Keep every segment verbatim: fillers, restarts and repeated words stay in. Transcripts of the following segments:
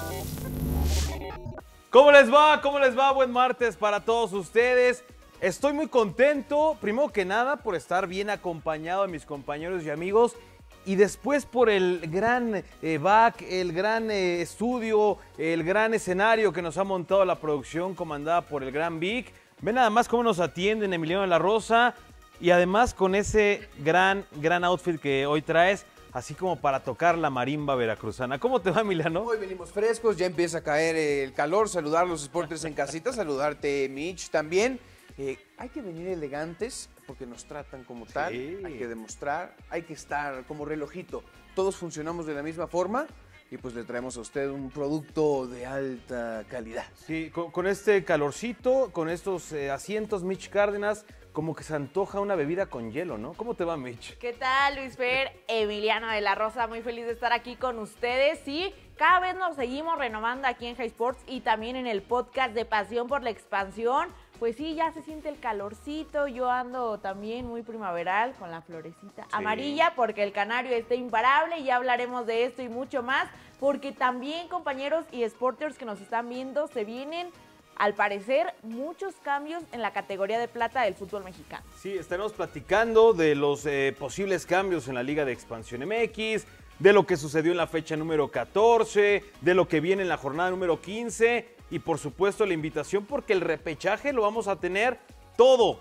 ¿Cómo les va? ¿Cómo les va? Buen martes para todos ustedes. Estoy muy contento, primero que nada, por estar bien acompañado de mis compañeros y amigos. Y después por el gran eh, back, el gran eh, estudio, el gran escenario que nos ha montado la producción comandada por el gran Vic. Ven nada más cómo nos atienden Emiliano de la Rosa. Y además con ese gran, gran outfit que hoy traes, así como para tocar la marimba veracruzana. ¿Cómo te va, Emiliano? Hoy venimos frescos, ya empieza a caer el calor. Saludar a los sporters en casita, saludarte, Mitch, también. Eh, hay que venir elegantes porque nos tratan como tal, Sí. hay que demostrar, hay que estar como relojito. Todos funcionamos de la misma forma y pues le traemos a usted un producto de alta calidad. Sí, con, con este calorcito, con estos eh, asientos, Mitch Cárdenas, como que se antoja una bebida con hielo, ¿no? ¿Cómo te va, Mitch? ¿Qué tal, Luis Fer? Emiliano de la Rosa, muy feliz de estar aquí con ustedes. Sí, cada vez nos seguimos renovando aquí en High Sports y también en el podcast de Pasión por la Expansión. Pues sí, ya se siente el calorcito, yo ando también muy primaveral con la florecita Sí. amarilla porque el canario está imparable y ya hablaremos de esto y mucho más porque también, compañeros y sporters que nos están viendo, se vienen, al parecer, muchos cambios en la categoría de plata del fútbol mexicano. Sí, estaremos platicando de los eh, posibles cambios en la Liga de Expansión M X, de lo que sucedió en la fecha número catorce, de lo que viene en la jornada número quince y por supuesto la invitación porque el repechaje lo vamos a tener todo,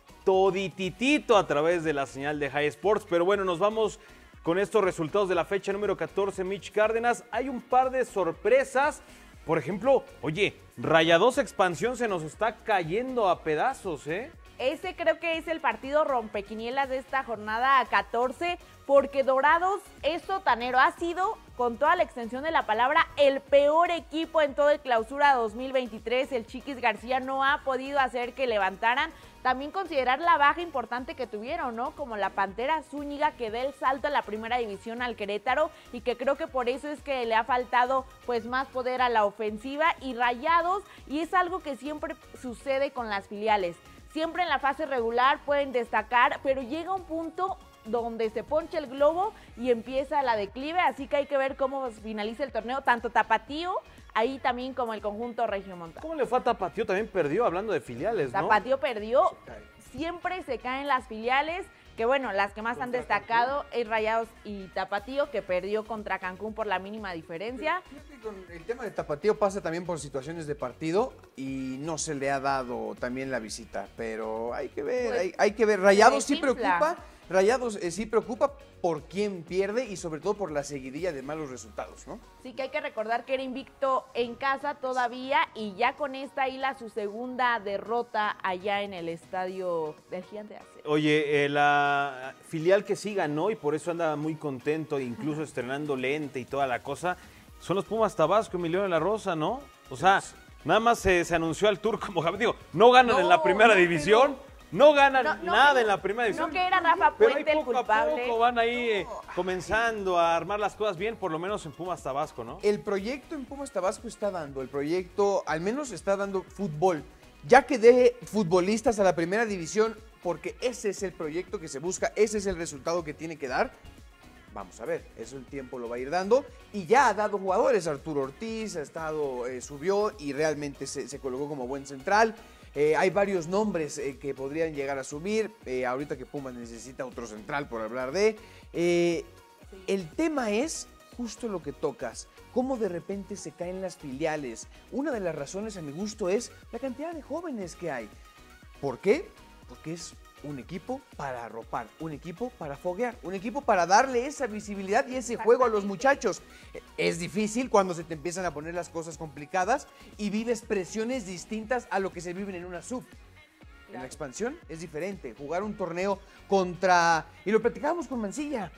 todititito a través de la señal de High Sports. Pero bueno, nos vamos con estos resultados de la fecha número catorce, Mitch Cárdenas. Hay un par de sorpresas. Por ejemplo, oye, Rayados Expansión se nos está cayendo a pedazos, ¿eh? Ese creo que es el partido rompequinielas de esta jornada catorce, porque Dorados es sotanero, ha sido, con toda la extensión de la palabra, el peor equipo en todo el clausura dos mil veintitrés. El Chiquis García no ha podido hacer que levantaran. También considerar la baja importante que tuvieron, ¿no? Como la Pantera Zúñiga, que da el salto a la primera división al Querétaro y que creo que por eso es que le ha faltado pues más poder a la ofensiva. Y Rayados, y es algo que siempre sucede con las filiales, siempre en la fase regular pueden destacar, pero llega un punto donde se poncha el globo y empieza la declive, así que hay que ver cómo finaliza el torneo, tanto Tapatío, ahí también como el conjunto regiomontano. ¿Cómo le fue a Tapatío? También perdió, hablando de filiales, ¿no? Tapatío perdió, siempre se caen las filiales, que bueno, las que más han destacado es Rayados y Tapatío, que perdió contra Cancún por la mínima diferencia. Fíjate, con el tema de Tapatío pasa también por situaciones de partido y no se le ha dado también la visita, pero hay que ver, Pues, hay, hay que ver. Rayados sí desinfla. preocupa, Rayados eh, sí preocupa por quién pierde y sobre todo por la seguidilla de malos resultados, ¿no? Sí, que hay que recordar que era invicto en casa todavía y ya con esta hila su segunda derrota allá en el estadio del Gigante de Acero. Oye, eh, la filial que sí ganó y por eso anda muy contento, incluso estrenando lente y toda la cosa, son los Pumas Tabasco, Emiliano de la Rosa, ¿no? O sea, nada más se, se anunció al tour como, digo, no ganan No, en la primera no, división, pero- no ganan No, no, nada no, en la primera división. No que era Rafa Pero ahí Puente el poco a culpable. poco van ahí eh, comenzando a armar las cosas bien, por lo menos en Pumas Tabasco, ¿no? El proyecto en Pumas Tabasco está dando, el proyecto al menos está dando fútbol. Ya que deje futbolistas a la primera división, porque ese es el proyecto que se busca, ese es el resultado que tiene que dar. Vamos a ver, eso el tiempo lo va a ir dando. Y ya ha dado jugadores, Arturo Ortiz ha estado, eh, subió y realmente se, se colocó como buen central. Eh, hay varios nombres eh, que podrían llegar a subir. Eh, ahorita que Pumas necesita otro central por hablar de. Eh, el tema es justo lo que tocas. Cómo de repente se caen las filiales. Una de las razones a mi gusto es la cantidad de jóvenes que hay. ¿Por qué? Porque es un equipo para arropar, un equipo para foguear, un equipo para darle esa visibilidad y ese juego a los muchachos. Es difícil cuando se te empiezan a poner las cosas complicadas y vives presiones distintas a lo que se viven en una sub. En la expansión es diferente. Jugar un torneo contra... Y lo platicábamos con Mancilla.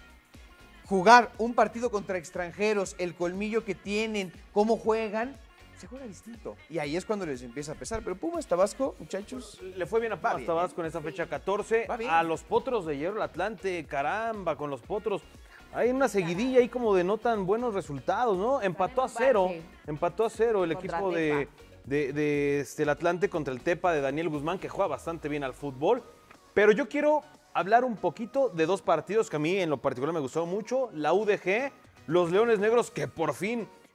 Jugar un partido contra extranjeros, el colmillo que tienen, cómo juegan, se juega distinto. Y ahí es cuando les empieza a pesar. Pero Pumas Tabasco, muchachos, Le fue bien a Pumas bien, Tabasco en esta fecha catorce. Va bien. A los Potros de Hierro, el Atlante, caramba, con los Potros. Hay una seguidilla ahí como de no tan buenos resultados, ¿no? Empató a cero. empate. Empató a cero el Contra equipo de, Tepa. de, de, este, el Atlante contra el Tepa de Daniel Guzmán, que juega bastante bien al fútbol. Pero yo quiero hablar un poquito de dos partidos que a mí en lo particular me gustaron mucho. La U D G, los Leones Negros, que por fin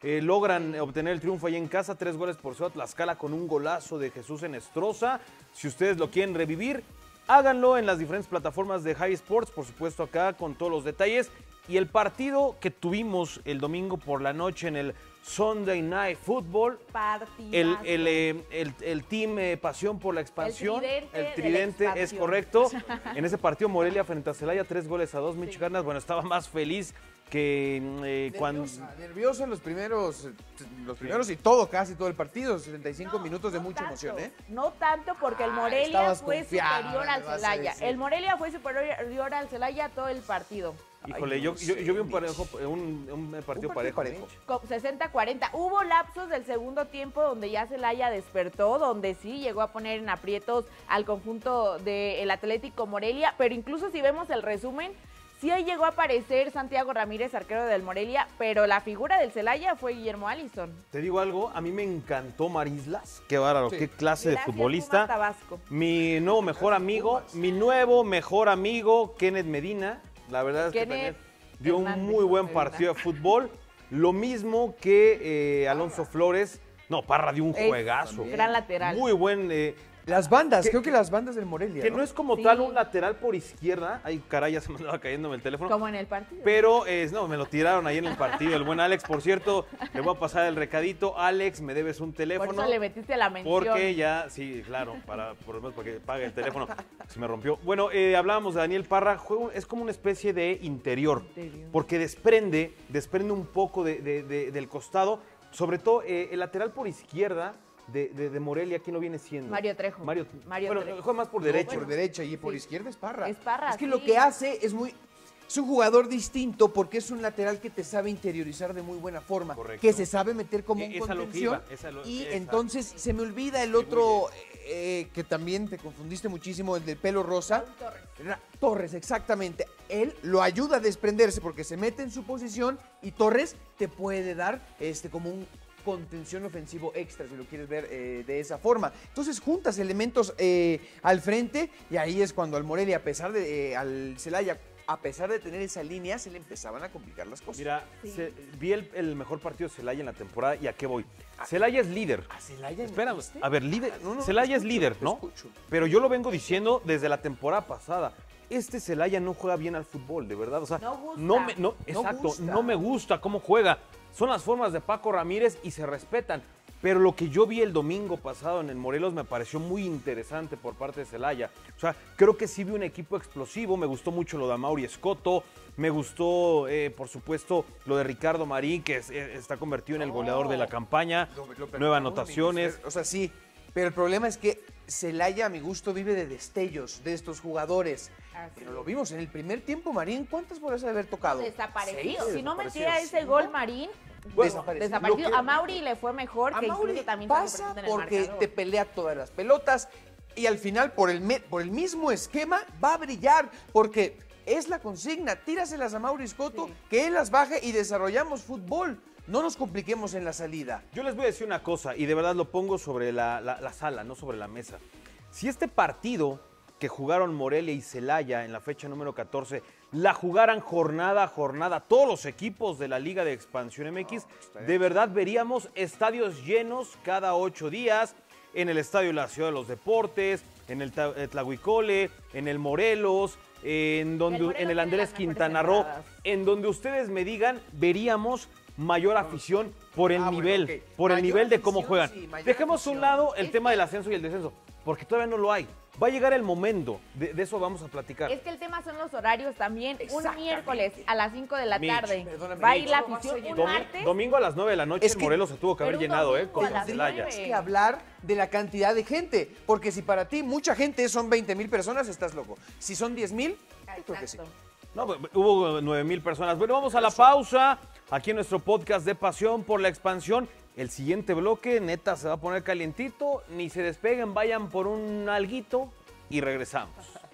eh, logran obtener el triunfo ahí en casa, tres goles por cero a Tlaxcala con un golazo de Jesús Enestrosa. Si ustedes lo quieren revivir, háganlo en las diferentes plataformas de High Sports, por supuesto acá con todos los detalles. Y el partido que tuvimos el domingo por la noche en el Sunday Night Football, el, el, eh, el, el team eh, Pasión por la Expansión, el tridente, el tridente de la es expansión. correcto. En ese partido Morelia frente a Celaya, tres goles a dos, Mitch Garnas, bueno, estaba más feliz que eh, cuando... Nerviosa, nerviosa en los primeros, los primeros y todo, casi todo el partido, setenta y cinco No, minutos de no mucha tanto, emoción, ¿eh? No tanto porque el Ah, Morelia estabas fue confiada, superior me al vas a Celaya. decir. El Morelia fue superior al Celaya todo el partido. Híjole, Ay, yo, no yo, sé, yo vi un, Mitch. parejo, un, un partido Un parejo. partido Mitch. Con sesenta cuarenta. Hubo lapsos del segundo tiempo donde ya Celaya despertó, donde sí llegó a poner en aprietos al conjunto del Atlético Morelia, pero incluso si vemos el resumen, sí ahí llegó a aparecer Santiago Ramírez, arquero del Morelia, pero la figura del Celaya fue Guillermo Allison. Te digo algo, a mí me encantó Marislas, qué bárbaro, Sí. qué clase de Gracias, futbolista. Pumas Tabasco. Mi nuevo mejor amigo, Pumas. mi nuevo mejor amigo, Kenneth Medina. La verdad es que Kenneth también dio un Hernández muy buen Medina. partido de fútbol. Lo mismo que eh, Alonso Flores. No, Parra dio un Es juegazo. también. Gran lateral. Muy buen. eh, Las bandas, Que- creo que las bandas del Morelia, que ¿no? no es como Sí. tal un lateral por izquierda. Ay, caray, ya se me andaba cayéndome el teléfono. Como en el partido. Pero, eh, no, me lo tiraron ahí en el partido. El buen Alex, por cierto, le voy a pasar el recadito. Alex, me debes un Por teléfono. eso le metiste la mención. Porque ya, sí, claro, para, por lo menos para que pague el teléfono, se me rompió. Bueno, eh, hablábamos de Daniel Parra, juega un- es como una especie de interior, Interior. porque desprende, desprende un poco de- de- de- del costado, sobre todo eh, el lateral por izquierda de, de- de Morelia, ¿quién lo viene siendo? Mario Trejo. Mario, Mario bueno, Trejo. juega más por No, derecha. por derecha y por Sí. izquierda es Parra. Es Parra, Es que sí. lo que hace es muy... Es un jugador distinto porque es un lateral que te sabe interiorizar de muy buena forma. Correcto. Que se sabe meter como Eh, un es a lo que contención. iba, es a lo- y exacto. entonces se me olvida el otro eh, que también te confundiste muchísimo, el del pelo rosa. Raúl Torres. Ra- Torres, exactamente. Él lo ayuda a desprenderse porque se mete en su posición y Torres te puede dar este como un contención ofensivo extra, si lo quieres ver eh, de esa forma. Entonces juntas elementos eh, al frente y ahí es cuando al Morelia, a pesar de, eh, al Celaya, a pesar de tener esa línea, se le empezaban a complicar las cosas. Mira, Sí. se- vi el, el mejor partido de Celaya en la temporada y ¿a qué voy? Celaya es líder. ¿A Celaya Espérame, metiste? a ver, líder, Ah, no, no, Celaya te es escucho, líder, te ¿no? escucho. Pero yo lo vengo diciendo desde la temporada pasada. Este Celaya no juega bien al fútbol, de verdad. O sea, No gusta. no me, no, No exacto, gusta. no me gusta cómo juega. Son las formas de Paco Ramírez y se respetan. Pero lo que yo vi el domingo pasado en el Morelos me pareció muy interesante por parte de Celaya. O sea, creo que sí vi un equipo explosivo. Me gustó mucho lo de Amaury Escoto. Me gustó, eh, por supuesto, lo de Ricardo Marín, que es- eh, está convertido en el goleador de la campaña. Lo- lo Nueve platicamos, anotaciones. O sea, sí, pero el problema es que Celaya, a mi gusto, vive de destellos de estos jugadores. Así Pero es. lo vimos en el primer tiempo, Marín. ¿Cuántas bolas de haber tocado? Desaparecido. Seis. Si no Desapareció. metía ese Cinco. gol Marín, Bueno, desaparecido. desaparecido. Lo que- A Mauri le fue mejor, A que Mauri incluso también salió pasa presente en el porque marcador. te pelea todas las pelotas y al final por el, me- por el mismo esquema va a brillar porque es la consigna, tíraselas a Mauri Scotto, Sí. que él las baje y desarrollamos fútbol. No nos compliquemos en la salida. Yo les voy a decir una cosa, y de verdad lo pongo sobre la, la- la sala, no sobre la mesa. Si este partido que jugaron Morelia y Celaya en la fecha número catorce, la jugaran jornada a jornada todos los equipos de la Liga de Expansión M X, de verdad veríamos estadios llenos cada ocho días, en el Estadio de la Ciudad de los Deportes, en el Ta- eh, Tlahuicole, en el Morelos, en, donde, Morelos en el tiene Andrés las mejores Quintana Roo, entradas. en donde ustedes me digan, veríamos mayor afición por el Ah, bueno, nivel, ok. por el Mayor nivel de cómo afición, juegan. sí, mayor Dejemos a un afición. lado el Es tema que- del ascenso y el descenso, porque todavía no lo hay. Va a llegar el momento, de, de eso vamos a platicar. Es que el tema son los horarios también. Un Exactamente. miércoles a las cinco de la Mitch, tarde perdóname, va a ir Mitch, la no vas a afición. Un llenar. Domi- martes. domingo a las nueve de la noche Es el que- Morelos se tuvo que haber pero un llenado, ¿eh? domingo Con a las Celaya. nueve. Tienes que hablar de la cantidad de gente, porque si para ti mucha gente son veinte mil personas, estás loco. Si son diez mil, yo creo que sí. Exacto. No, bu- hubo nueve mil personas. Bueno, vamos a la pausa. Aquí en nuestro podcast de Pasión por la Expansión. El siguiente bloque, neta, se va a poner calientito. Ni se despeguen, vayan por un alguito y regresamos.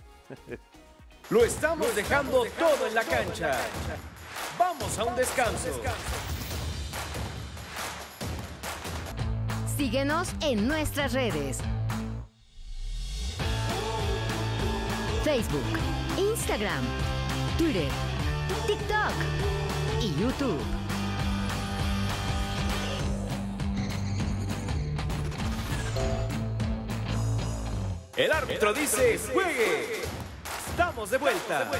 Lo estamos dejando todo en la cancha. Vamos a un descanso. Síguenos en nuestras redes. Facebook, Instagram, Twitter, TikTok y YouTube. El árbitro dice juegue. Estamos de vuelta.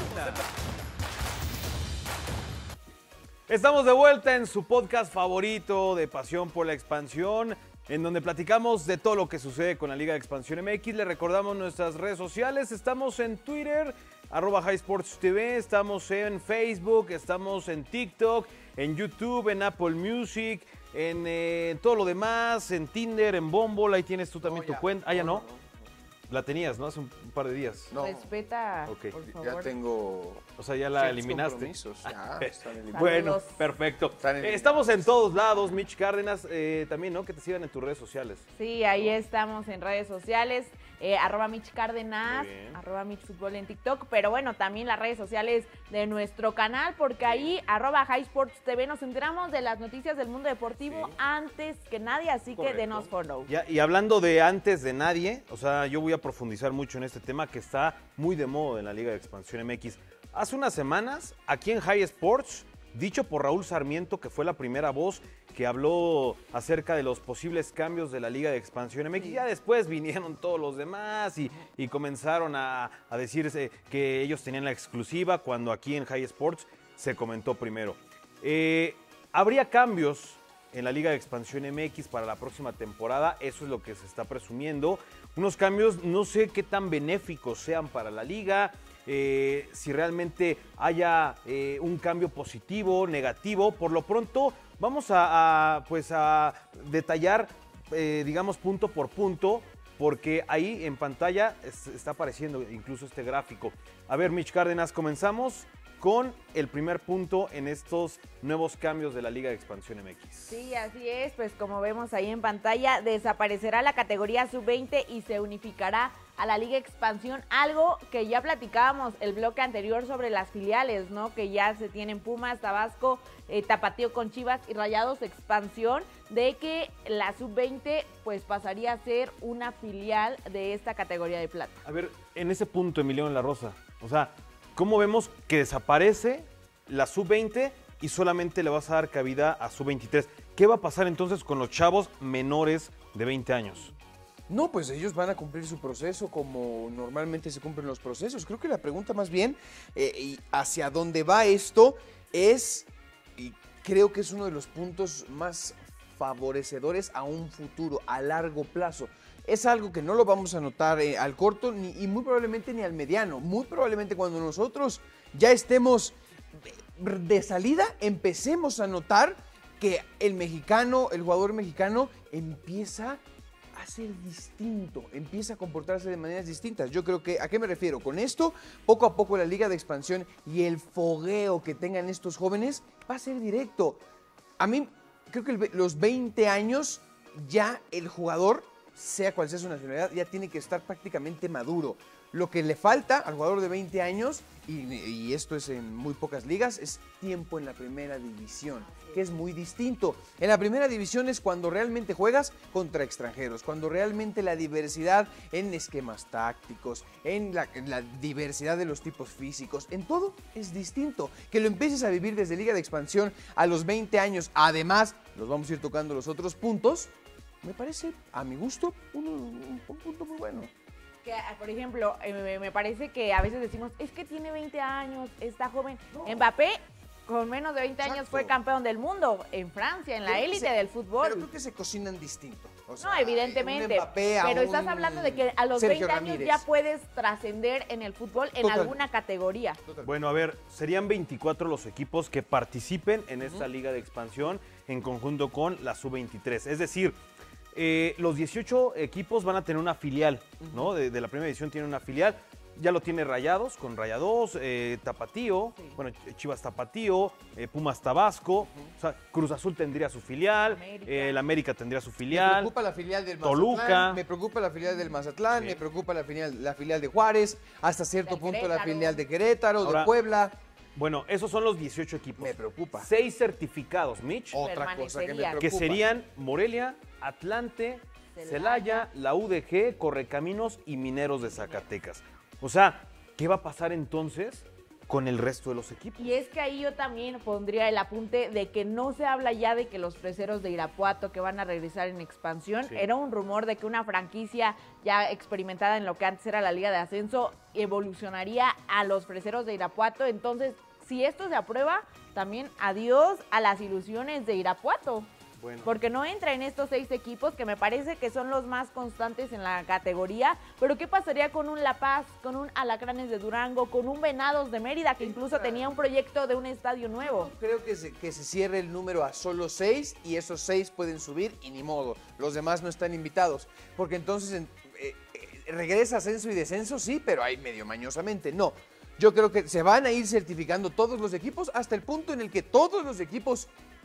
Estamos de vuelta en su podcast favorito de Pasión por la Expansión, en donde platicamos de todo lo que sucede con la Liga de Expansión M X. Le recordamos nuestras redes sociales. Estamos en Twitter, arroba High Sports T V. Estamos en Facebook, estamos en TikTok, en YouTube, en Apple Music, en eh, todo lo demás, en Tinder, en Bumble. Ahí tienes tú también No, tu ya. cuenta. Ah, ya No, no. no, no. La tenías, ¿no? Hace un par de días. No. Respeta, Ok. por favor. Ya tengo O sea, ya la ciertos eliminaste. compromisos, ya están eliminados. Bueno, Saludos. perfecto. Están Eh, eliminados. estamos en todos lados, Mitch Cárdenas, eh, también, ¿no? Que te sigan en tus redes sociales. Sí, ahí estamos en redes sociales, eh, arroba Mitch Cárdenas, Muy bien. arroba Mitch Fútbol en TikTok, pero bueno, también las redes sociales de nuestro canal, porque ahí, arroba High Sports T V, nos enteramos de las noticias del mundo deportivo Sí. antes que nadie, así Correcto. que denos follow. Ya, y hablando de antes de nadie, o sea, yo voy a profundizar mucho en este tema que está muy de moda en la Liga de Expansión M X. Hace unas semanas, aquí en High Sports, dicho por Raúl Sarmiento, que fue la primera voz que habló acerca de los posibles cambios de la Liga de Expansión M X. Ya después vinieron todos los demás y, y comenzaron a, a decirse que ellos tenían la exclusiva cuando aquí en High Sports se comentó primero. Eh, habría cambios en la Liga de Expansión M X para la próxima temporada, eso es lo que se está presumiendo. Unos cambios, no sé qué tan benéficos sean para la liga, eh, si realmente haya eh, un cambio positivo, negativo. Por lo pronto, vamos a, a, pues a detallar, eh, digamos, punto por punto, porque ahí en pantalla es- está apareciendo incluso este gráfico. A ver, Mitch Cárdenas, comenzamos con el primer punto en estos nuevos cambios de la Liga de Expansión M X. Sí, así es, pues como vemos ahí en pantalla, desaparecerá la categoría sub veinte y se unificará a la Liga Expansión, algo que ya platicábamos el bloque anterior sobre las filiales, ¿no? Que ya se tienen Pumas, Tabasco, eh, Tapatío con Chivas y Rayados Expansión, de que la sub veinte pues pasaría a ser una filial de esta categoría de plata. A ver, en ese punto, Emiliano La Rosa, o sea, ¿cómo vemos que desaparece la sub veinte y solamente le vas a dar cabida a sub veintitrés? ¿Qué va a pasar entonces con los chavos menores de veinte años? No, pues ellos van a cumplir su proceso como normalmente se cumplen los procesos. Creo que la pregunta más bien eh, y hacia dónde va esto es, y creo que es uno de los puntos más favorecedores a un futuro, a largo plazo. Es algo que no lo vamos a notar eh, al corto ni, y muy probablemente ni al mediano. Muy probablemente cuando nosotros ya estemos de salida, empecemos a notar que el mexicano, el jugador mexicano empieza a ser distinto, empieza a comportarse de maneras distintas. Yo creo que, ¿a qué me refiero? Con esto, poco a poco la Liga de Expansión y el fogueo que tengan estos jóvenes va a ser directo. A mí, creo que el ve- los veinte años, ya el jugador, sea cual sea su nacionalidad, ya tiene que estar prácticamente maduro. Lo que le falta al jugador de veinte años, y, y esto es en muy pocas ligas, es tiempo en la primera división, que es muy distinto. En la primera división es cuando realmente juegas contra extranjeros, cuando realmente la diversidad en esquemas tácticos, en la, en la diversidad de los tipos físicos, en todo es distinto. Que lo empieces a vivir desde Liga de Expansión a los veinte años, además, los vamos a ir tocando los otros puntos, me parece, a mi gusto, un, un- un punto muy bueno. Que, por ejemplo, eh, me- me parece que a veces decimos, es que tiene veinte años, está joven. Mbappé, con menos de veinte años, Exacto. fue campeón del mundo en Francia, en la Creo que élite se- del fútbol. Pero creo que se cocinan distinto. O No, sea, evidentemente, un Mbappé a pero estás un hablando de que a los Sergio veinte años Ramírez. ya puedes trascender en el fútbol en Total. alguna categoría. Bueno, a ver, serían veinticuatro los equipos que participen en esta liga de expansión en conjunto con la sub veintitrés. Es decir, eh, los dieciocho equipos van a tener una filial, ¿no? De, de la primera edición tiene una filial. Ya lo tiene Rayados, con Rayados, eh, Tapatío, Sí. bueno, Chivas Tapatío, eh, Pumas Tabasco, o sea, Cruz Azul tendría su filial, América. eh, el América tendría su Me filial. preocupa la filial del Mazatlán, Toluca. me preocupa la filial del Mazatlán, Sí. me preocupa la filial, la filial de Juárez, hasta cierto Del punto la Querétaro. filial de Querétaro, Ahora, de Puebla. Bueno, esos son los dieciocho equipos. Me preocupa. Seis certificados, Mitch. Otra cosa que me Permanecerían. preocupa. Que serían Morelia, Atlante, Celaya. Celaya, la U D G, Correcaminos y Mineros de Zacatecas. O sea, ¿qué va a pasar entonces con el resto de los equipos. Y es que ahí yo también pondría el apunte de que no se habla ya de que los freseros de Irapuato que van a regresar en expansión, Sí. era un rumor de que una franquicia ya experimentada en lo que antes era la Liga de Ascenso evolucionaría a los freseros de Irapuato. Entonces, si esto se aprueba, también adiós a las ilusiones de Irapuato. Bueno. Porque no entra en estos seis equipos que me parece que son los más constantes en la categoría. Pero ¿qué pasaría con un La Paz, con un Alacranes de Durango, con un Venados de Mérida que incluso tenía un proyecto de un estadio nuevo? Creo que se, que se cierre el número a solo seis y esos seis pueden subir y ni modo. Los demás no están invitados. Porque entonces en- eh, eh, regresa ascenso y descenso, sí, pero ahí medio mañosamente. No. Yo creo que se van a ir certificando todos los equipos hasta el punto en el que todos los equipos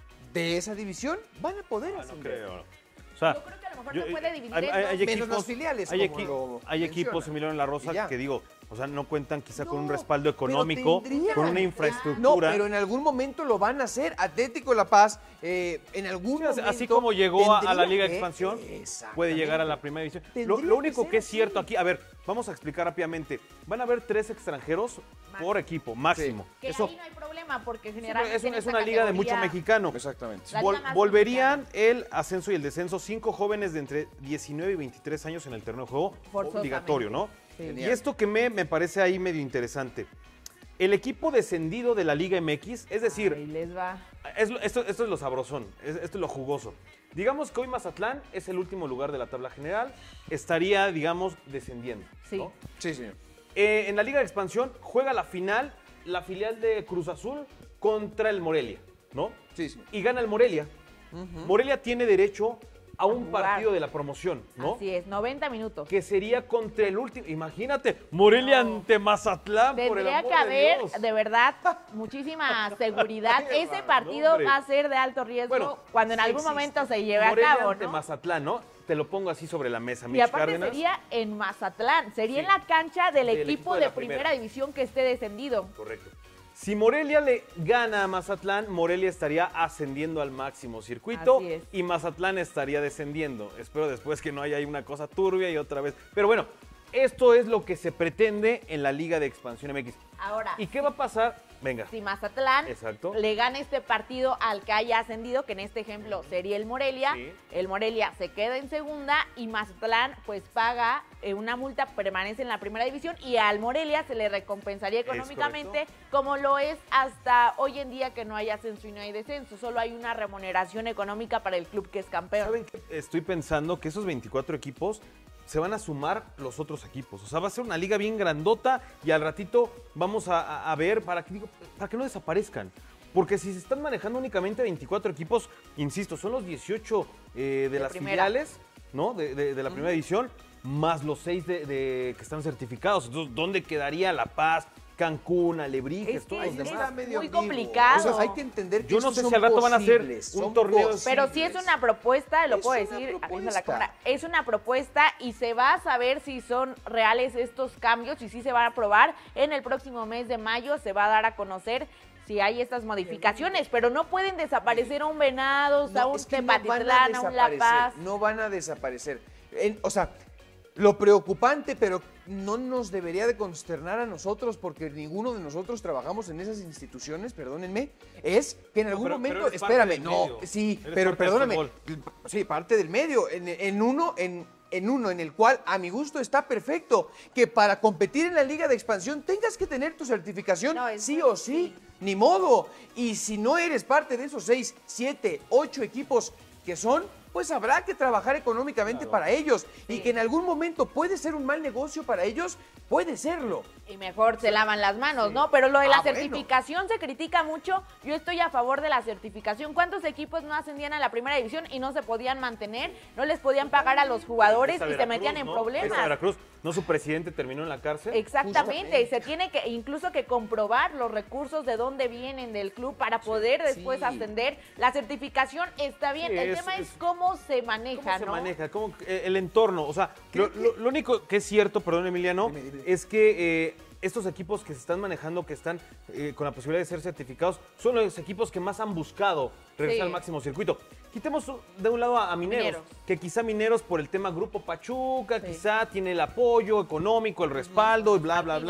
de esa división van a poder Ah, no ascender. creo. O sea, Yo creo que a lo mejor yo- se puede dividir hay- en hay- dos. hay Menos equipos- los filiales, Hay, como equi- lo hay equipos, mencionan. Emiliano en la Rosa, Y ya. que digo, o sea, no cuentan quizá con un No, respaldo pero económico, tendrían. con una No, infraestructura. pero en algún momento lo van a hacer. Atlético La Paz, eh, en algún Sí, así- momento... así como llegó a, a la tendría Liga de que- Expansión, Exactamente. puede llegar a la primera división. Lo, Tendría lo que único ser que es así. cierto aquí, a ver, vamos a explicar rápidamente. Van a haber tres extranjeros por equipo, máximo. Que Eso ahí no hay problema porque sí, generalmente es, un- en es esta una liga de mucho categoría- mexicano. Exactamente. La Vol- liga más volverían el ascenso y el descenso cinco jóvenes de entre diecinueve y veintitrés años en el terreno de juego Forzosamente. obligatorio, ¿no? Sí. Y Genial. esto que me, me parece ahí medio interesante. El equipo descendido de la Liga M X, es decir, Ahí les va. es lo- esto, esto es lo sabrosón, es- esto es lo jugoso. Digamos que hoy Mazatlán es el último lugar de la tabla general, estaría, digamos, descendiendo. Sí. ¿no? Sí, señor. Eh, en la Liga de Expansión juega la final la filial de Cruz Azul contra el Morelia, ¿no? Sí, señor. Y gana el Morelia. Morelia tiene derecho a un jugar. partido de la promoción, ¿no? Así es, noventa minutos. Que sería contra el último. Imagínate, Morelia No. ante Mazatlán, por el Tendría amor que haber, de Dios. de verdad, muchísima seguridad. Ese partido hombre. va a ser de alto riesgo Bueno, cuando en sí algún existe. momento se lleve Morelia a cabo, ante ¿no? Mazatlán, ¿no? Te lo pongo así sobre la mesa, Y Mitch aparte Cárdenas. sería en Mazatlán, sería Sí. en la cancha del, Del equipo, equipo de de, la primera. primera. división que esté descendido. Correcto. Si Morelia le gana a Mazatlán, Morelia estaría ascendiendo al máximo circuito Así es. y Mazatlán estaría descendiendo. Espero después que no haya ahí una cosa turbia y otra vez. Pero bueno, esto es lo que se pretende en la Liga de Expansión M X. Ahora, ¿Y qué va a pasar? Venga. si Mazatlán Exacto. le gana este partido al que haya ascendido, que en este ejemplo sería el Morelia, Sí. el Morelia se queda en segunda y Mazatlán pues paga eh, una multa, permanece en la primera división y al Morelia se le recompensaría económicamente como lo es hasta hoy en día que no hay ascenso y no hay descenso, solo hay una remuneración económica para el club que es campeón. ¿Saben qué? Estoy pensando que esos veinticuatro equipos se van a sumar los otros equipos. O sea, va a ser una liga bien grandota y al ratito vamos a, a- a ver para que, digo, para que no desaparezcan. Porque si se están manejando únicamente veinticuatro equipos, insisto, son los dieciocho eh, de, De las primera. filiales, ¿no? De, de- de la primera edición, más los seis de, de- que están certificados. Entonces, ¿dónde quedaría La Paz, Cancún, Alebrijes, Es que todos los es- demás? Está medio muy ambiguo. complicado. O sea, hay que entender que Yo no estos sé si son al rato van a hacer posibles, un son torneo. Pero sí es posibles. una propuesta, lo Es puedo una decir, aviso a la propuesta. cámara, es una propuesta y se va a saber si son reales estos cambios y si se van a aprobar. En el próximo mes de mayo se va a dar a conocer si hay estas modificaciones, pero no pueden desaparecer a un Venados, a No, un es que no van a Tepatitlán, a un La desaparecer, Paz. No van a desaparecer. En- o sea, lo preocupante, pero no nos debería de consternar a nosotros, porque ninguno de nosotros trabajamos en esas instituciones, perdónenme, es que en algún pero- momento, pero eres parte espérame, del no, medio. sí, Eres pero parte del perdóname, fútbol. sí, parte del medio, en, en uno, en, en uno en el cual a mi gusto está perfecto, que para competir en la liga de expansión tengas que tener tu certificación No, es sí muy- o sí, ni modo, y si no eres parte de esos seis, siete, ocho equipos que son, pues habrá que trabajar económicamente para ellos. Y Sí. que en algún momento puede ser un mal negocio para ellos, puede serlo. Y mejor se lavan las manos, ¿no? Pero lo de la Ah, bueno. certificación se critica mucho. Yo estoy a favor de la certificación. ¿Cuántos equipos no ascendían a la primera división y no se podían mantener? No les podían pagar a los jugadores Esa y se Veracruz, metían en ¿no? problemas. Esa Veracruz, ¿no su presidente terminó en la cárcel? Exactamente, Justamente. y se tiene que incluso que comprobar los recursos de dónde vienen del club para poder después sí. ascender. La certificación está bien, Sí, el es- tema es, es- cómo se maneja, ¿Cómo se ¿no? maneja? ¿Cómo, eh, el entorno? O sea, lo, lo- lo único que es cierto, perdón Emiliano, Dime, dime. es que eh, estos equipos que se están manejando, que están eh, con la posibilidad de ser certificados, son los equipos que más han buscado regresar Sí. al máximo circuito. Quitemos de un lado a, a Mineros, Mineros. que quizá Mineros por el tema Grupo Pachuca, Sí. quizá tiene el apoyo económico, el respaldo y bla, bla, bla.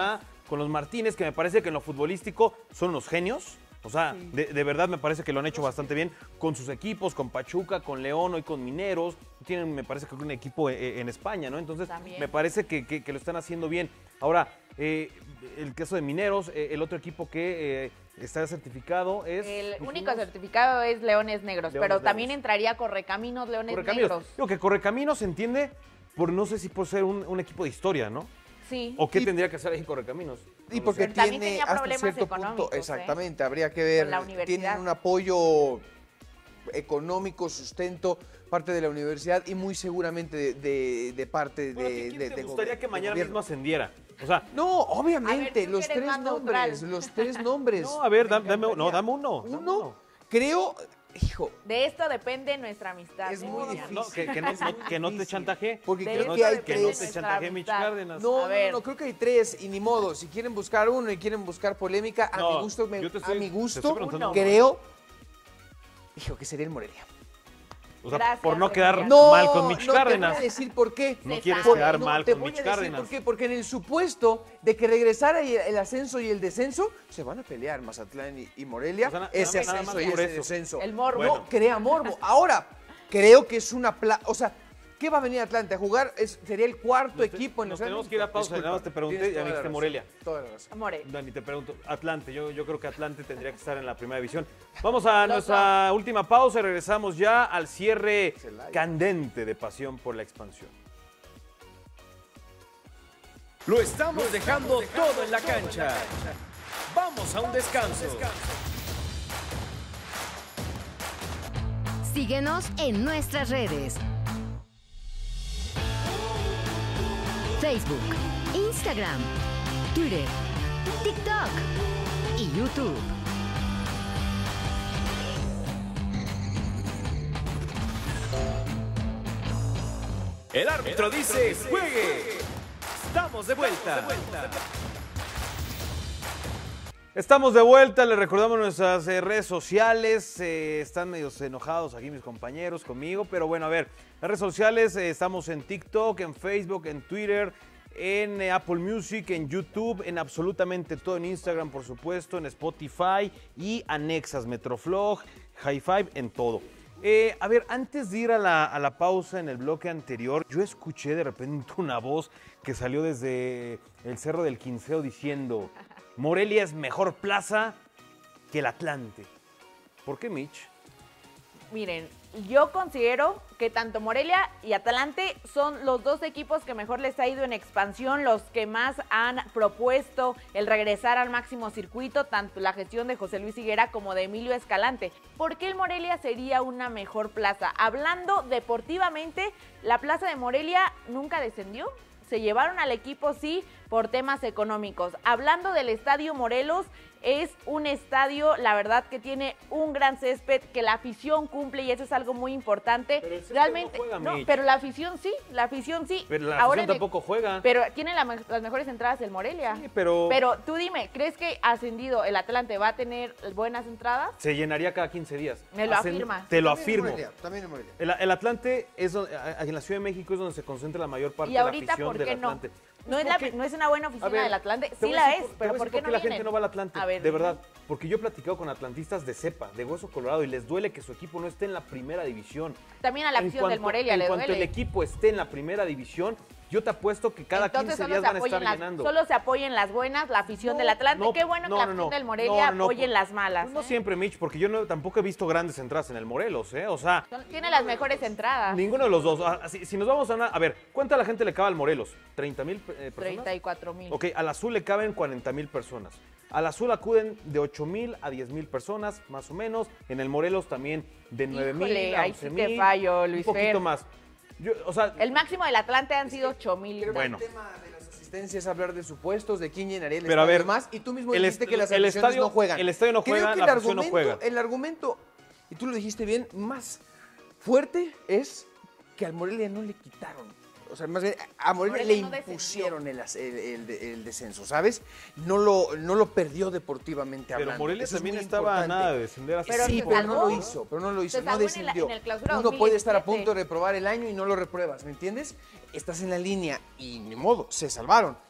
con los Martínez, que me parece que en lo futbolístico son unos genios. O sea, sí. de, de verdad me parece que lo han hecho bastante bien con sus equipos, con Pachuca, con León, hoy con Mineros. Tienen, me parece que un equipo en, en España, ¿no? Entonces, también. me parece que, que, que lo están haciendo bien. Ahora, eh, el caso de Mineros, eh, el otro equipo que eh, está certificado es... El dijimos, único certificado es Leones Negros, Leones pero Negros. También entraría Correcaminos, Leones Correcaminos. Negros. Digo que Correcaminos se entiende por, no sé si por ser un, un equipo de historia, ¿no? Sí. ¿O qué y, tendría que hacer ahí Correcaminos? Y no porque tiene hasta cierto punto, exactamente, ¿eh? Habría que ver, tienen un apoyo económico, sustento, parte de la universidad y muy seguramente de, de, de parte bueno, de, ¿quién de, te de gustaría que mañana mismo ascendiera? O sea, no, obviamente, ver, los tres nombres, los tres nombres. No, a ver, dame, dame, no, dame uno. ¿Uno? Dame uno. Creo... Hijo. De esto depende nuestra amistad. Es muy difícil. No, que, que, no, no, que no te chantaje. Porque de creo que hay que tres. no te chantaje Mitch Cárdenas. No, no, no, creo que hay tres y ni modo. Si quieren buscar uno y quieren buscar polémica, a no, mi gusto, me, estoy, a mi gusto uno. creo, hijo, que sería el Morelia. O sea, Gracias, por no quedar no, mal con Mitch no, Cárdenas. No, te voy a decir por qué. No quieres por, quedar no, mal te con voy Mitch a decir Cárdenas. ¿Por qué? Porque en el supuesto de que regresara el ascenso y el descenso, se van a pelear Mazatlán y, y Morelia. O sea, ese nada, ascenso nada y ese eso. descenso. El morbo. No, bueno. Crea morbo. Ahora, creo que es una... Pla o sea, ¿qué va a venir Atlante a jugar? Es, sería el cuarto nos equipo en Nos los tenemos que ir a pausa. Nada más te pregunté y ya me dijiste Morelia. Toda la razón. Morelia. Dani, te pregunto, Atlante. Yo, yo creo que Atlante tendría que estar en la primera división. Vamos a los nuestra dos. última pausa y regresamos ya al cierre candente de pasión por la expansión. Lo estamos dejando todo en la cancha. Vamos a un descanso. Síguenos en nuestras redes. Facebook, Instagram, Twitter, TikTok y YouTube. El árbitro dice ¡juegue! Estamos de vuelta. Estamos de vuelta, les recordamos nuestras eh, redes sociales, eh, están medio enojados aquí mis compañeros conmigo, pero bueno, a ver, las redes sociales, eh, estamos en TikTok, en Facebook, en Twitter, en eh, Apple Music, en YouTube, en absolutamente todo, en Instagram, por supuesto, en Spotify y anexas, Metroflog, High Five, en todo. Eh, a ver, antes de ir a la, a la pausa en el bloque anterior, yo escuché de repente una voz que salió desde el Cerro del Quinceo diciendo... Morelia es mejor plaza que el Atlante. ¿Por qué, Mitch? Miren, yo considero que tanto Morelia y Atlante son los dos equipos que mejor les ha ido en expansión, los que más han propuesto el regresar al máximo circuito, tanto la gestión de José Luis Higuera como de Emilio Escalante. ¿Por qué el Morelia sería una mejor plaza? Hablando deportivamente, la plaza de Morelia nunca descendió. Se llevaron al equipo, sí, por temas económicos. Hablando del Estadio Morelos, es un estadio, la verdad, que tiene un gran césped, que la afición cumple y eso es algo muy importante. Pero el césped realmente no juega, no, Mitch. pero la afición sí, la afición sí. Pero la Ahora afición tampoco juega. Pero tiene la, las mejores entradas el Morelia. Sí, pero... Pero tú dime, ¿crees que ascendido el Atlante va a tener buenas entradas? Se llenaría cada quince días. Me lo Hacen, afirma. Te lo También afirmo. En Morelia, también en Morelia. El, el Atlante, es donde, en la Ciudad de México es donde se concentra la mayor parte Y de la ahorita, afición ¿por del qué no? Atlante. No es, la, no es una buena oficina A ver, del Atlante, te sí voy a la decir es, por- te pero voy a ¿por decir qué no la vienen? gente no va al Atlante? A ver, de verdad, porque yo he platicado con atlantistas de cepa, de Hueso Colorado, y les duele que su equipo no esté en la primera división. También a la En afición del cuanto- Morelia en le cuanto duele. el equipo esté en la primera división, yo te apuesto que cada Entonces quince solo días se van a apoyen estar las, llenando. solo se apoyen las buenas, la afición No, del Atlante. no, Qué bueno no, que la no, afición no. del Morelia No, no, apoyen pues- las malas. No ¿eh? siempre, Mitch, porque yo no, tampoco he visto grandes entradas en el Morelos, ¿eh? O sea, Son- Tiene las mejores entradas. ninguno de los dos. Ah, Si, si nos vamos a una... A ver, ¿cuánta la gente le cabe al Morelos? ¿treinta mil eh, personas? treinta y cuatro mil. Ok, al azul le caben cuarenta mil personas. Al azul acuden de ocho mil a diez mil personas, más o menos. En el Morelos también de nueve mil Híjole, a ahí once sí mil. te fallo, Luis Un poquito Fer. más. Yo, o sea, El máximo del Atlante han sido ocho mil. Bueno. El tema de las asistencias, hablar de supuestos, de quién llenaría el Pero a estadio ver, más. Y tú mismo el dijiste est- que las el aficiones estadio- no juegan. el estadio no Creo juega, que la el afición no argumento, juega. el argumento, y tú lo dijiste bien, más fuerte es que al Morelia no le quitaron. O sea, más bien, a Morelia, Morelia le no descendió. impusieron el, as- el- el- el descenso, ¿sabes? No lo, no lo perdió deportivamente pero hablando. Morelia Eso es también muy estaba importante. a nada de descender hasta Pero sí, se pero salvó. no lo hizo, pero no lo hizo, Se no salvó en la- descendió. en el clausura Uno puede estar a dos mil punto de reprobar el año y no lo repruebas, ¿me entiendes? Estás en la línea y ni modo, se salvaron.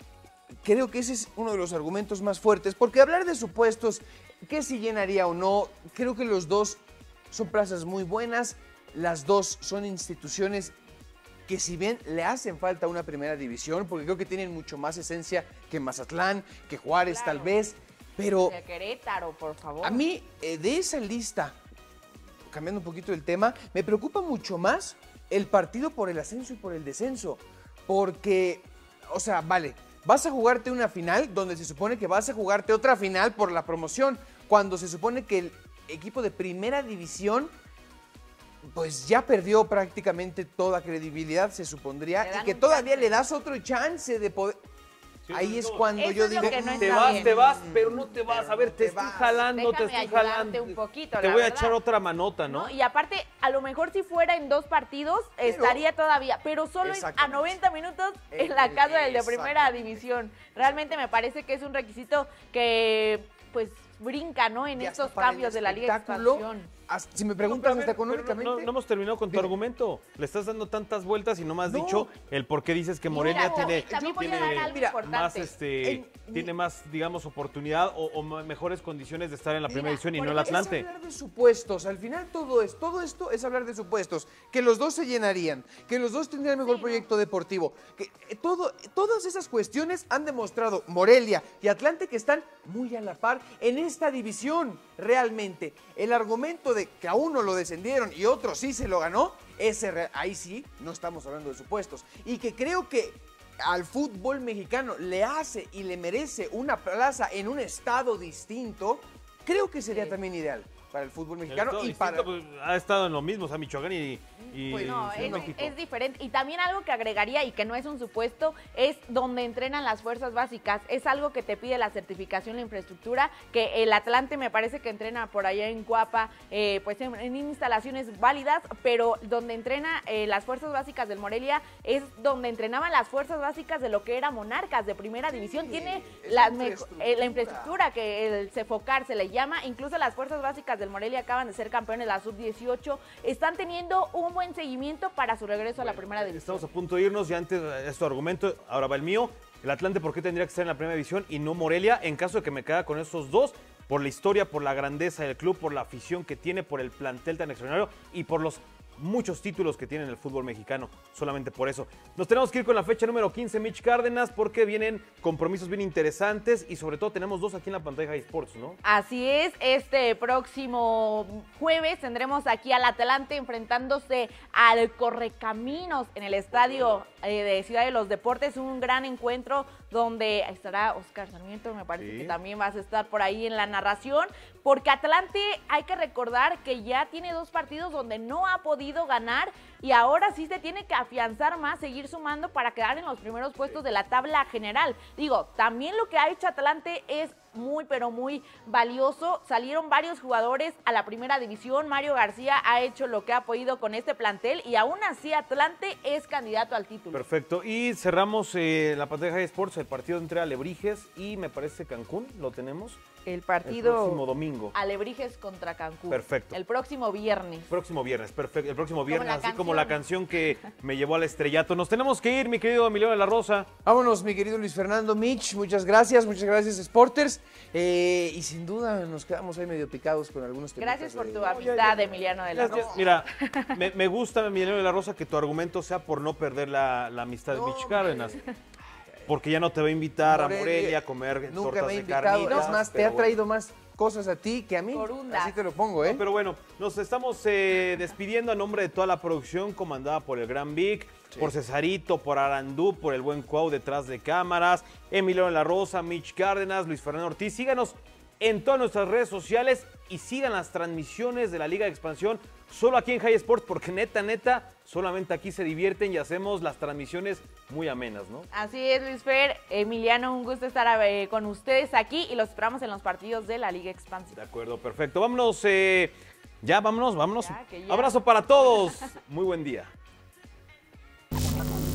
creo que ese es uno de los argumentos más fuertes, porque hablar de supuestos, que si llenaría o no, creo que los dos son plazas muy buenas, las dos son instituciones que si bien le hacen falta una primera división, porque creo que tienen mucho más esencia que Mazatlán, que Juárez Claro. tal vez, pero De Querétaro, por favor. a mí eh, de esa lista, cambiando un poquito el tema, me preocupa mucho más el partido por el ascenso y por el descenso, porque, o sea, vale, vas a jugarte una final donde se supone que vas a jugarte otra final por la promoción, cuando se supone que el equipo de primera división pues ya perdió prácticamente toda credibilidad, se Le supondría, dan y que un todavía chance. le das otro chance de poder... Sí, Ahí no, es cuando Eso yo es lo digo... que no Te está vas, bien. te vas, pero no te vas. A ver, te te estoy vas. jalando, te Déjame estoy ayudarte jalando. un poquito, Te la voy a verdad. echar otra manota, ¿no? ¿no? Y aparte, a lo mejor si fuera en dos partidos, estaría todavía, pero solo en- a Exactamente. noventa minutos en la casa del de primera división. Realmente me parece que es un requisito que, pues, brinca, ¿no? En Y hasta estos para el cambios de la Liga de espectáculo, Expansión. hasta- si me No, preguntas pero a ver, hasta pero no- económicamente... No, no hemos terminado con tu Dime. argumento. Le estás dando tantas vueltas y no me has No. dicho el por qué dices que Y Morelia mira, tiene, también voy a tiene dar algo mira, importante. más, este, En- tiene más, digamos, oportunidad o, o me- mejores condiciones de estar en la Mira, primera división y por no el ejemplo, Atlante. Es hablar de supuestos. Al final todo es, todo esto es hablar de supuestos. Que los dos se llenarían, que los dos tendrían mejor Sí, proyecto deportivo. Que eh, todo, todas esas cuestiones han demostrado Morelia y Atlante que están muy a la par en esta división. Realmente, el argumento de que a uno lo descendieron y otro sí se lo ganó, ese re- ahí sí no estamos hablando de supuestos. Y que creo que al fútbol mexicano le hace y le merece una plaza en un estado distinto, creo que sería Sí. también ideal para el fútbol El mexicano estado y para... distinto, pues, ha estado en lo mismo, o sea, Michoacán y, y Pues No, Ciudad es, de México. es diferente. Y también algo que agregaría y que no es un supuesto es donde entrenan las fuerzas básicas. Es algo que te pide la certificación, la infraestructura, que el Atlante me parece que entrena por allá en Cuapa, eh, pues en, en instalaciones válidas, pero donde entrena eh, las fuerzas básicas del Morelia es donde entrenaban las fuerzas básicas de lo que era Monarcas de primera división. Tiene es la, la mejo- infraestructura. eh, la infraestructura que el Cefocar se le llama. Incluso las fuerzas básicas del Morelia acaban de ser campeones de la sub dieciocho. Están teniendo un buen seguimiento para su regreso a la primera división. Estamos a punto de irnos y antes eh, es tu argumento, ahora va el mío. El Atlante, ¿por qué tendría que estar en la primera división y no Morelia? En caso de que me quede con esos dos, por la historia, por la grandeza del club, por la afición que tiene, por el plantel tan extraordinario y por los muchos títulos que tiene en el fútbol mexicano, solamente por eso. Nos tenemos que ir con la fecha número quince, Mitch Cárdenas, porque vienen compromisos bien interesantes y sobre todo tenemos dos aquí en la pantalla de Sports, ¿no? Así es, este próximo jueves tendremos aquí al Atlante enfrentándose al Correcaminos en el estadio eh, de Ciudad de los Deportes, un gran encuentro donde estará Oscar Sarmiento, me parece Sí. que también vas a estar por ahí en la narración, porque Atlante hay que recordar que ya tiene dos partidos donde no ha podido ganar y ahora sí se tiene que afianzar más, seguir sumando para quedar en los primeros puestos de la tabla general. Digo, también lo que ha hecho Atlante es muy, pero muy valioso. Salieron varios jugadores a la primera división. Mario García ha hecho lo que ha podido con este plantel y aún así Atlante es candidato al título. Perfecto. Y cerramos eh, la pantalla de Sports, el partido entre Alebrijes y me parece Cancún, lo tenemos. El El partido próximo domingo. Alebrijes contra Cancún. Perfecto. El próximo viernes. Próximo viernes, perfecto. El próximo viernes, la así como la canción. canción que me llevó al estrellato. Nos tenemos que ir, mi querido Emiliano de la Rosa. Vámonos, mi querido Luis Fernando Mitch, muchas gracias, muchas gracias, Sporters. Eh, y sin duda nos quedamos ahí medio picados con algunos temas. Gracias por tu amistad, Emiliano de la Rosa. Mira, me, me gusta, Emiliano de la Rosa, que tu argumento sea por no perder la, la amistad de No, Mitch Cárdenas. Porque ya no te va a invitar Morelia, a Morelia a comer Nunca tortas me ha de invitado, carnitas. es más, te pero ha bueno. traído más cosas a ti que a mí. Corundas. Así te lo pongo, ¿eh? No, pero bueno, nos estamos eh, despidiendo a nombre de toda la producción comandada por el Gran Vic, por Cesarito, por Arandú, por el buen Cuau detrás de cámaras, Emiliano de la Rosa, Mitch Cárdenas, Luis Fernando Ortiz. Síganos en todas nuestras redes sociales y sigan las transmisiones de la Liga de Expansión solo aquí en High Sports, porque neta, neta, solamente aquí se divierten y hacemos las transmisiones muy amenas, ¿no? Así es, Luis Fer. Emiliano, un gusto estar eh, con ustedes aquí y los esperamos en los partidos de la Liga Expansión. De acuerdo, perfecto. Vámonos, eh, ya, vámonos, vámonos. Ya, que ya. Abrazo para todos. Muy buen día.